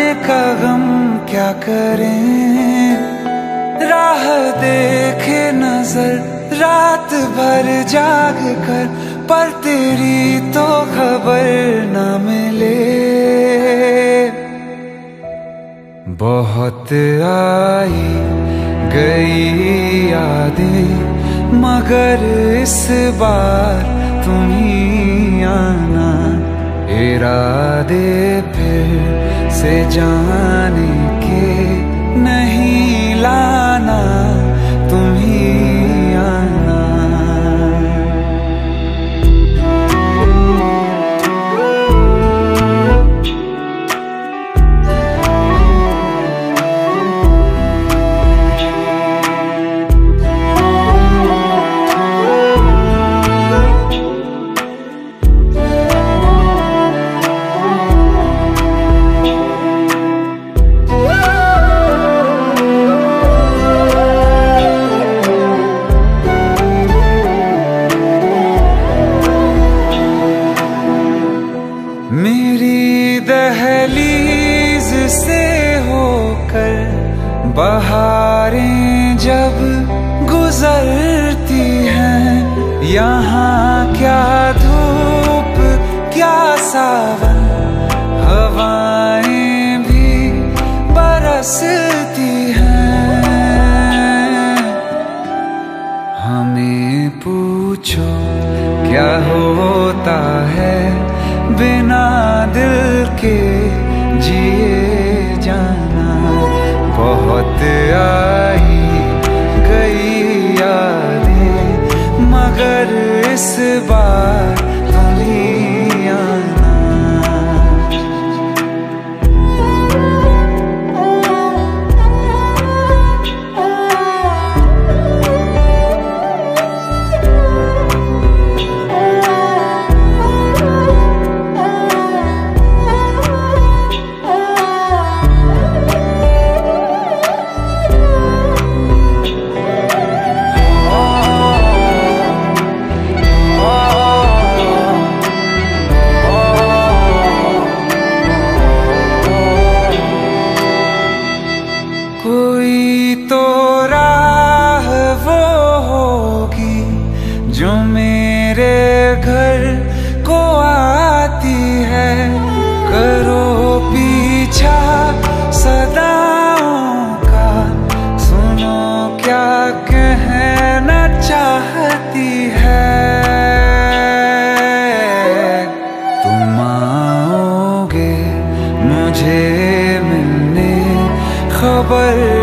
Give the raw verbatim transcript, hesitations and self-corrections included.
का गम क्या करें, राह देखे नजर रात भर जाग कर, पर तेरी तो खबर न मिले। बहुत आई गई यादें मगर इस बार तुम ही आना, इरादे फिर से जाने के नहीं लाना, तुम ही आना। मेरी दहलीज से होकर बहारें जब गुजरती हैं, यहाँ क्या धूप क्या सावन, हवाएं भी बरसती हैं। हमें पूछो क्या होता है बिना दिल के जिए जाना। बहुत आई गई यादें मगर इस बार तुम ही आना। कोई तो राह वो होगी जो मेरे घर को आती है, करो पीछा सदाओं का, सुनो क्या कहना चाहती है। तुम आओगे मुझे मिलने, खबर